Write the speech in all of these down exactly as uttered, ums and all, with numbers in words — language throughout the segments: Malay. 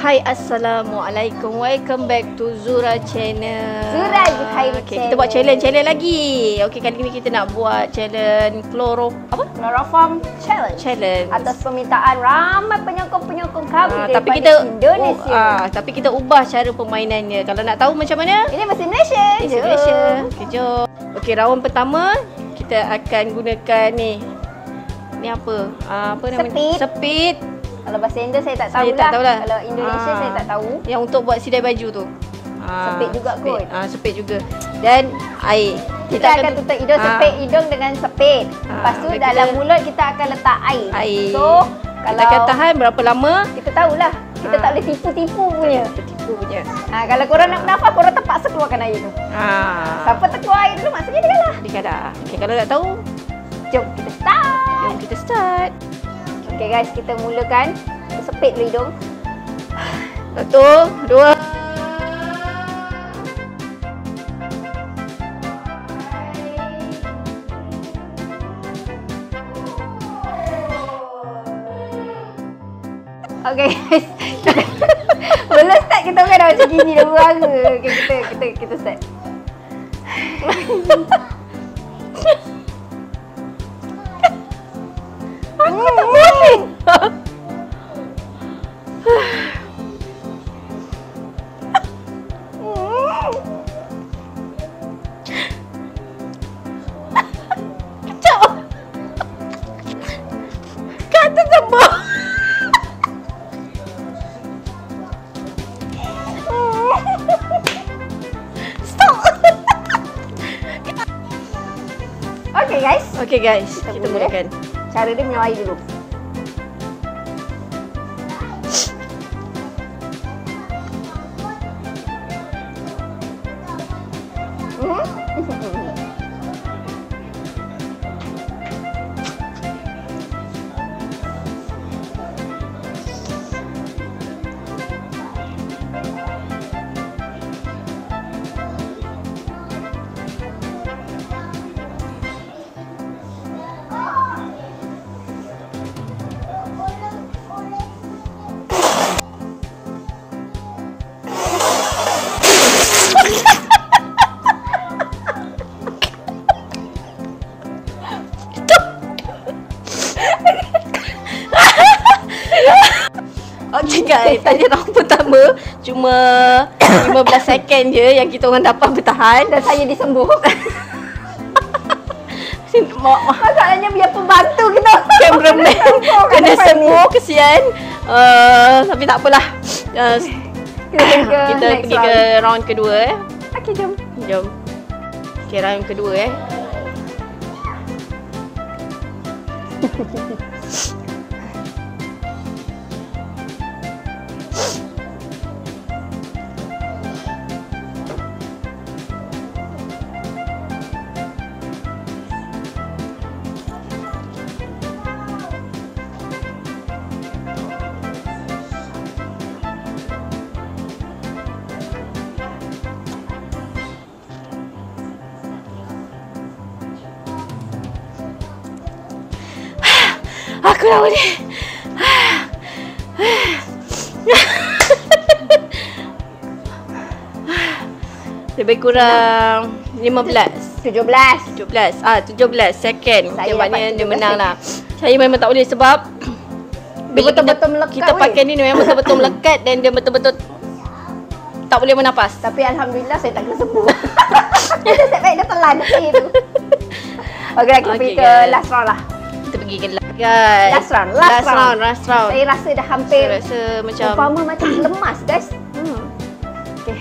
Hai, Assalamualaikum. Welcome back to Zura Channel. Zura Zuhair okay, Channel. Kita buat challenge-challenge lagi. Okey, kali ni kita nak buat challenge kloro apa? Chloroform challenge. Challenge. Atas permintaan ramai penyokong-penyokong kami Ah, daripada tapi kita Indonesia. Oh, ah, tapi kita ubah cara permainannya. Kalau nak tahu macam mana? Ini Bahasa Malaysia. Bahasa Malaysia. Okey, jom. Okey, round pertama kita akan gunakan ni. Ni apa? Ah, apa namanya? Speed. Speed. Kalau bahasa Indo saya tak tahu Saya tak tahulah. Kalau Indonesia Ah. saya tak tahu. Yang untuk buat sidai baju tu. Ah, Sepit juga sepit. kot. Ah, sepit juga. Dan air. Kita, akan tutup hidung, ah, sepit hidung dengan sepit. Ah, Lepas tu dan dalam kita- mulut kita akan letak air. air. So, Kita kalau akan tahan berapa lama? kita tahulah. Kita Ah. tak boleh tipu-tipu punya. Tertipu punya. Ha, kalau korang nak bernafas, korang terpaksa keluarkan air tu. Ah. Siapa terkeluar air dulu, maksudnya dia kalah. Dia kata. Okey, kalau nak tahu, Jom kita start. jom kita start. Okay guys, kita mulakan. Kita sepit dulu hidung. Satu, dua. Okay guys. Belum start kita bukan dah macam gini dah berara. Okay, kita kita kita start. Aku tak boleh. Kacau. Kata tebal. Stop. Okay guys. Okay guys, Kita kita mula, mulakan. Cara dia minum air dulu. Okay guys, tadi round pertama cuma lima belas second je yang kita orang dapat bertahan. Dan saya disembuh. Mak Masalahnya biar pembantu kita. cameraman kena sembuh, kesian. Uh, tapi tak apalah. Uh, Kita pergi ke kita next pergi round. ke round kedua eh. Okay, jom. Jom. Okay, round kedua eh. Aku dah boleh. Lebih kurang lima belas. tujuh belas. tujuh belas. Ah, tujuh belas second. Saya Jawapannya dapat dia tujuh belas menang lah. Saya memang tak boleh sebab Dia bila betul-betul kita, melekat, kita weh. pakai ni memang betul-betul melekat dan dia betul-betul tak boleh bernafas. Tapi Alhamdulillah saya tak kena sembuh. Kita set baik dia telan air tu. Okay, kita Okay, pergi ke guys. last round lah. Kita pergi ke last guys. Last round, last last round. round. Last round. Saya rasa dah hampir Saya rasa macam umpama macam lemas guys. hmm. Okay.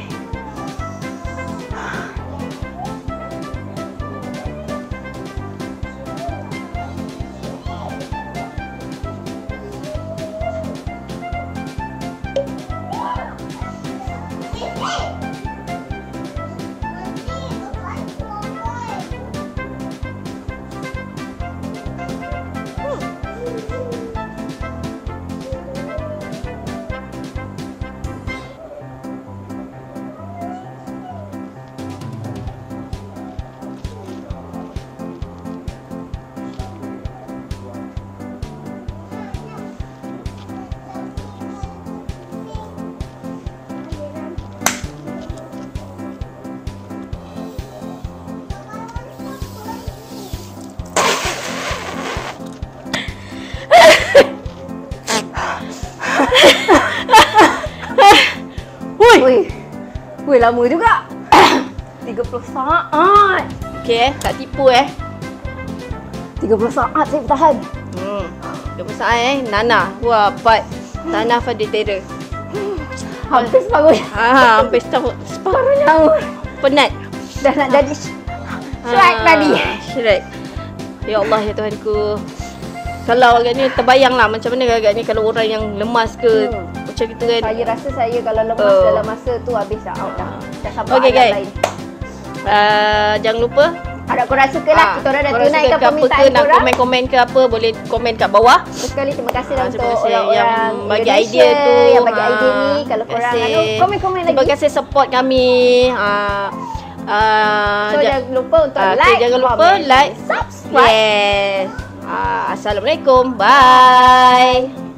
Weh, lama juga. tiga puluh saat. Okey eh, tak tipu eh. tiga puluh saat saya bertahan. Hmm. tiga puluh saat eh. Nana. Wah, part Nana Fadil Terror. Hampir separuh. Ah, hampir separuh. Separuh nyawa. Penat. Dah nak jadi Shrek Ah, tadi. Shrek. Ya Allah ya Tuhanku. Kalau agaknya terbayanglah macam mana agaknya kalau orang yang lemas ke Hmm. macam gitu kan. Saya rasa saya kalau lemas Oh. dalam masa tu habis dah out dah. Dah sampai Okey, alam guys. lain. Uh, jangan lupa Harap korang suka lah. ah, Kita orang dah korang tunaikan suka ke apa permintaan ke, nak korang. komen-komen ke apa, boleh komen kat bawah. Sekali terima kasih lah Ah, untuk terima kasih orang-orang yang bagi Indonesia idea tu. yang bagi Ah, idea ni. Kalau terima korang kasih. anu, komen-komen lagi. Terima kasih support kami. Uh, uh, So jangan lupa untuk ah, okay, like, jangan lupa comment, like, subscribe. yes. Uh, Assalamualaikum. Bye.